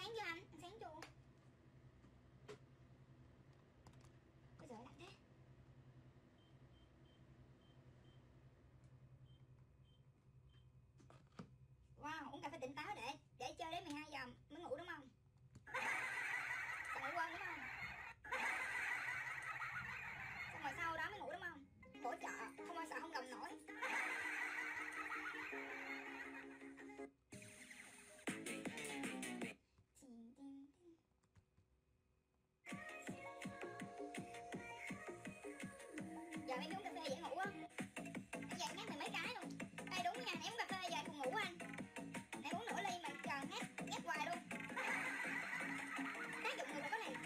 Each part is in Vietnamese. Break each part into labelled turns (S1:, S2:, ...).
S1: sáng chưa anh? Ăn sáng chưa? Bây giờ lạnh thế. Wow, uống cà phê tỉnh táo để chơi đến 12 giờ mới ngủ đúng không? Sợ ngủ quên đúng không? Xong rồi sau đó mới ngủ đúng không? Hỗ trợ, không bao sợ không gồng nổi. Giờ em uống cà phê dễ ngủ á. Anh giờ nhắc mày mấy cái luôn. Đây đúng nha, em uống cà phê giờ cùng ngủ anh. Em uống nửa ly mà chờ nhét hoài luôn. Tác dụng người phải có này.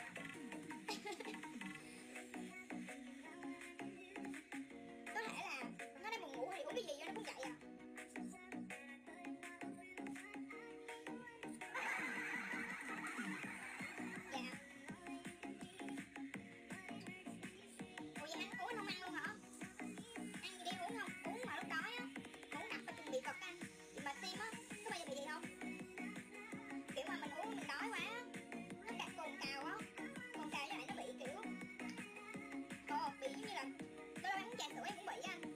S1: Có thể là nó đang buồn ngủ thì uống cái gì cho nó cũng dậy à. Dạ. Ủa vậy anh uống không ăn luôn hả? Ăn gì đi uống không? Uống mà lúc đói á. Uống đặc phải bị cật anh. Bị mà tim á. Có bao giờ bị vậy không? Kiểu mà mình uống mình đói quá á. Nó cạn cồn cào á. Cồn cào với lại nó bị kiểu bị giống như là tôi đâu uống trà sữa em cũng bị anh.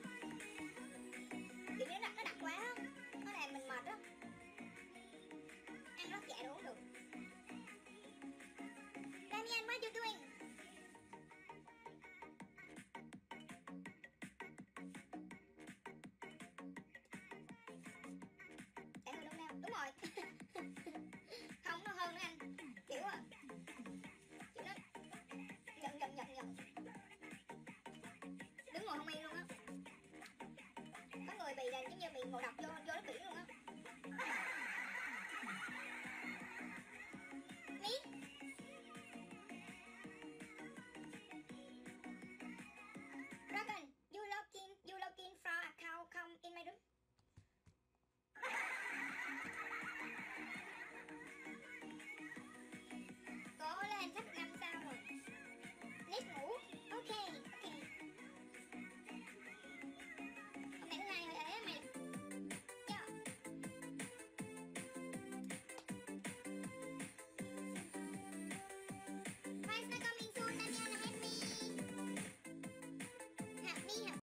S1: Kiểu như nó đặc quá á. Nó làm mình mệt á. Ăn lót dạ đâu uống được. Làm nhanh quá chưa Tuyên. Để hơi đúng nào. Đúng rồi. Không nó hơn nữa anh. Kiểu nó giận. Đứng ngồi không yên luôn á. Có người bị là giống như bị ngộ độc vô